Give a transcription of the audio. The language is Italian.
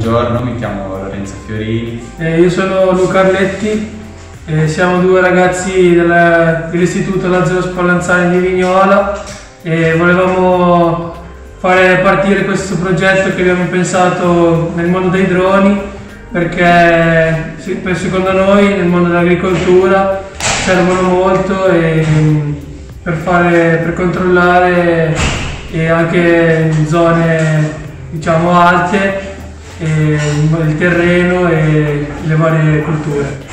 buongiorno, mi chiamo Lorenzo Fiorini. Io sono Luca Arletti, siamo due ragazzi dell'Istituto Lazzaro Spallanzani di Vignola e volevamo fare partire questo progetto che abbiamo pensato nel mondo dei droni, perché secondo noi nel mondo dell'agricoltura servono molto per controllare anche in zone diciamo alte il terreno e le varie culture.